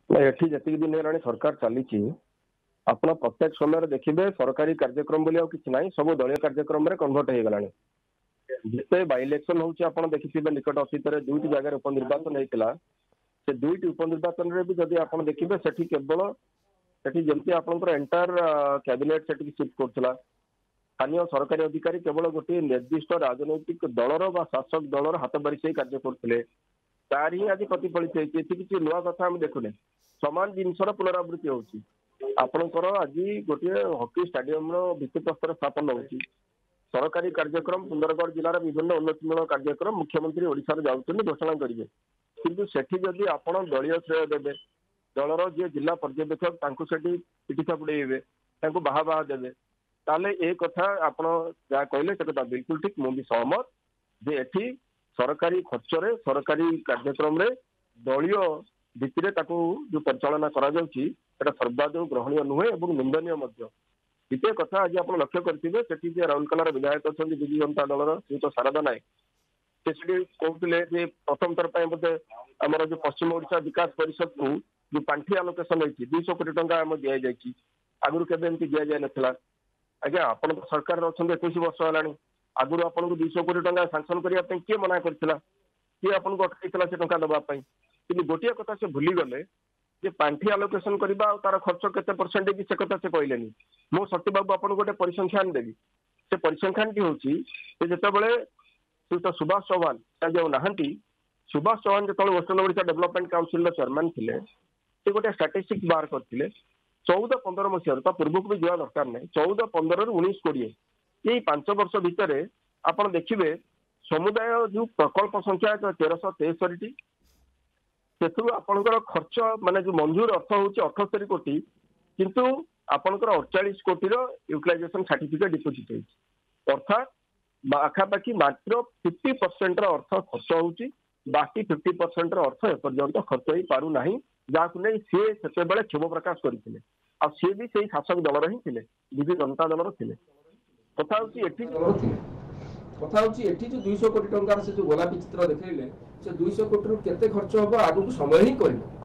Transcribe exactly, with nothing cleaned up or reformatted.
एठी जति दिन हेलाणी सरकार चली आपण प्रत्येक समय देखिए सरकारी कार्यक्रम बोली किसी ना सब दलीय कार्यक्रम कन्वर्ट हो गलानी जिते बाय इलेक्शन होची आपण देखिथिबे निकट अतीत रे दुईटी जगह उपनिर्वाचन होइतिला से दुईटी उपनिर्वाचन रे भी जदि आपण देखिबे सेठी केवल सेठी जेमति आपनकर एंटायर कैबिनेट सेठी शिफ्ट करथला स्थानीय सरकारी अधिकारी केवल गोटे निर्दिष्ट राजनैतिक दलर बा शासक दलर हाथ बारी से कार्य करथिले तार ही आज प्रतिफलित होइछि एथि किछि नुवा कथा हम देखुने समान जिनसर पुनरावृत्ति होछि आपनकर आज गोटे हॉकी स्टेडियम रो भित्तिप्रस्तर स्थापन होछि सरकारी कार्यक्रम सुंदरगढ़ जिलार विभिन्न उन्नतिमूलक कार्यक्रम मुख्यमंत्री ओडिशा रे जाउछन घोषणा करिवे किंतु सेठी जदि आपण दलीय श्रेय देबे दलर जे जिला पर्यवेक्षक तांको सेठी पिटी थापुडेइबे तांको बाहा बाहा देबे ताले ए कथा आपण जा कहले से कथा बिल्कुल ठीक मु भी सहमत जे एठी सरकारी खर्च रे सरकारी कार्यक्रम रे दलीय भित्तिरे ताको जो परिचालना करा जाउची एटा सर्वाधिक ग्रहणीय नुहे एवं निंदनीय मध्य द्वितीय कथा आज आप लक्ष्य करेंगे सेठी जे राउरकेलार विधायक अच्छा विजु जनता दलर श्रीयुत शारदा नायक से कहते प्रथम थर पर बोधे आमर जो पश्चिम ओडिशा विकास परिषद को जो पांठि आलोकेशन होती दुईश कोटी टंका दि जाए आगुरी केवे एमती दि जाए ना आज्ञा आप सरकार अच्छा एक वर्ष है आगुरी आपको दुईश कोटी टंका सांक्शन करने किए मना करता किए आपको अटकईला से टंका देवाई कि गोटे कथा से भूली गले जे पांठि आलोकेशन करवा तार खर्च केते परसेंट से कथा से कहलेनी मो सत्य बाबू आपको गोटे परिसंख्यान देवी से परिसंख्यान टी होची जिते बड़े श्रीयुत सुभाष चौहान जो नहांती सुभाष चौहान जो western Odisha development council chairman थे से गोटे स्टाटिस्टिक्स बाहर करते चौदह पंद्रह मसीह पूर्व को भी जावा दरकार नहीं चौदह पंद्रह रु उन्नीस कोड़े यही पांच वर्ष भितर आप देखिए समुदाय जो प्रकल्प संख्या तेरह तेस्तरी से आपंकर खर्च माने जो मंजूर अर्थ हूँ अठस्तरी कोटी किंतु आपंकर अड़चाश कोटी यूटिलाइजेशन सर्टिफिकेट डिपोजिट होती अर्थात आखापाखि मात्र फिफ्टी परसेंट अर्थ खर्च होची बाकी फिफ्टी परसेंट अर्थ एपर्यंत खर्च हो पारू ना जहाँ नहीं सी से क्षोभ प्रकाश करते आ सी भी से शासक दलर ही थे विजु जनता दलर थे कथा हूँ कथा हूँ एठी जो दुईश कोटी टंकार से जो गोलापी चित्र देखले से दुईश कोटी केते खर्च हम आगु समय ही कर